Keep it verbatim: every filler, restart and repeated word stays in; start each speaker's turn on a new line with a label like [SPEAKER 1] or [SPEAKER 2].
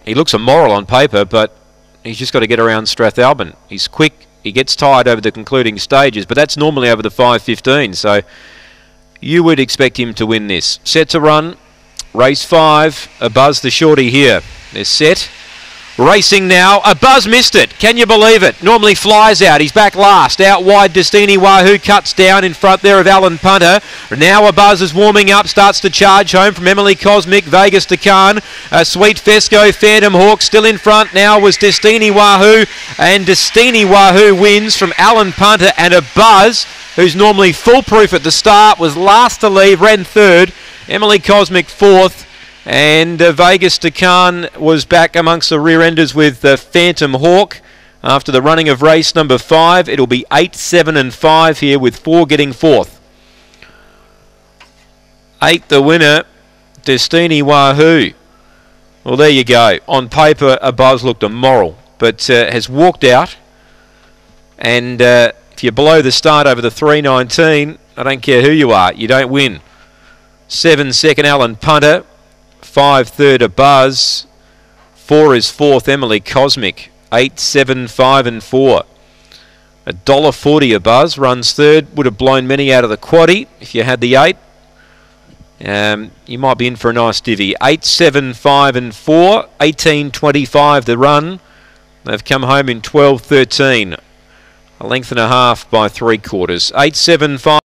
[SPEAKER 1] He looks immoral on paper, but he's just got to get around Strathalbyn. He's quick. He gets tired over the concluding stages, but that's normally over the five fifteen. So you would expect him to win this. Set to run. Race five. A Buzz the shorty here. They're set. Racing now. A Buzz missed it. Can you believe it? Normally flies out. He's back last. Out wide, Destiny Wahoo cuts down in front there of Alan Punter. Now A Buzz is warming up. Starts to charge home from Emily Cosmic. Vegas to Khan. Uh, Sweet Fesco. Phantom Hawk still in front. Now was Destiny Wahoo. And Destiny Wahoo wins from Alan Punter. And A Buzz, who's normally foolproof at the start, was last to leave. Ran third. Emily Cosmic fourth. And uh, Vegas to Khan was back amongst the rear enders with uh, Phantom Hawk. After the running of race number five, it'll be eight, seven and five here, with four getting fourth. Eight the winner, Destiny Wahoo. Well, there you go. On paper, A Buzz looked immoral, but uh, has walked out. And uh, if you're below the start over the three nineteen, I don't care who you are, you don't win. Seven second, Alan Punter. Five third, A Buzz. Four is fourth, Emily Cosmic. Eight, seven, five and four. A dollar forty, A Buzz runs third. Would have blown many out of the quaddie if you had the eight. Um, you might be in for a nice divvy. Eight, seven, five and four. Eighteen, twenty-five the run. They've come home in twelve, thirteen. A length and a half by three quarters. Eight, seven, five.